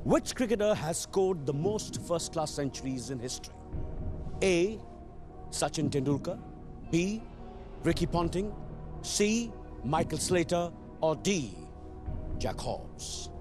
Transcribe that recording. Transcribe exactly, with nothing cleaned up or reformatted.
Which cricketer has scored the most first-class centuries in history? A. Sachin Tendulkar, B. Ricky Ponting, C. Michael Slater, or D. Jack Hobbs?